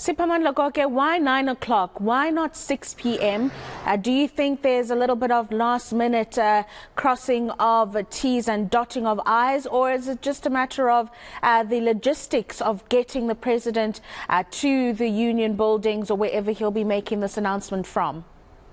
Siphamandla Goke, why 9 o'clock? Why not 6 p.m.? Do you think there's a little bit of last-minute crossing of T's and dotting of I's, or is it just a matter of the logistics of getting the president to the union buildings or wherever he'll be making this announcement from?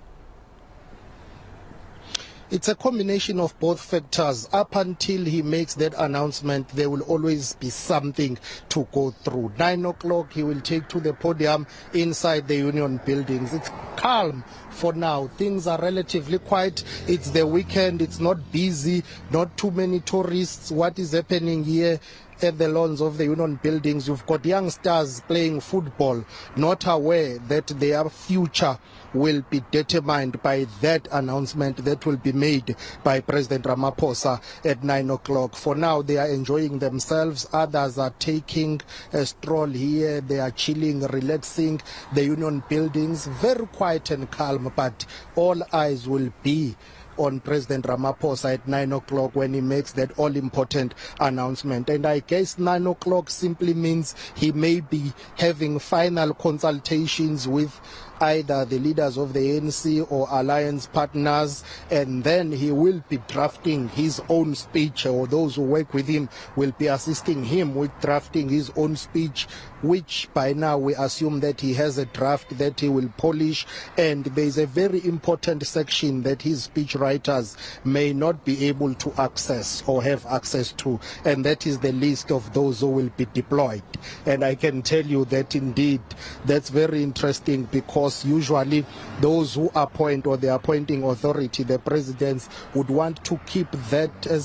It's a combination of both factors. Up until he makes that announcement, there will always be something to go through. 9 o'clock, he will take to the podium inside the union buildings. It's calm for now. Things are relatively quiet. It's the weekend. It's not busy. Not too many tourists. What is happening here at the lawns of the union buildings? You've got youngsters playing football, not aware that their future will be determined by that announcement that will be made by President Ramaphosa at 9 o'clock. For now, they are enjoying themselves. Others are taking a stroll here. They are chilling, relaxing. The union buildings, very quiet and calm, but all eyes will be on President Ramaphosa at 9 o'clock when he makes that all-important announcement. And I guess 9 o'clock simply means he may be having final consultations with either the leaders of the ANC or alliance partners, and then he will be drafting his own speech, or those who work with him will be assisting him with drafting his own speech, which by now we assume that he has a draft that he will polish. And there is a very important section that his speech writers may not be able to access or have access to, and that is the list of those who will be deployed. And I can tell you that indeed that's very interesting, because usually those who appoint, or the appointing authority, the presidents, would want to keep that as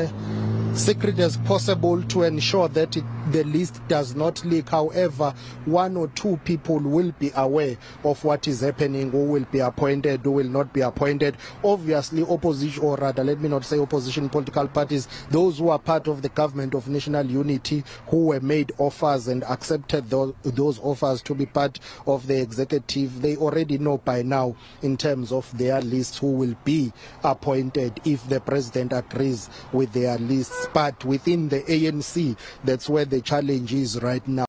secret as possible to ensure that the list does not leak. However, one or two people will be aware of what is happening, who will be appointed, who will not be appointed. Obviously, opposition, or rather, let me not say opposition political parties, those who are part of the government of national unity, who were made offers and accepted those offers to be part of the executive, they already know by now in terms of their list who will be appointed if the president agrees with their lists. But within the ANC, that's where the challenge is right now.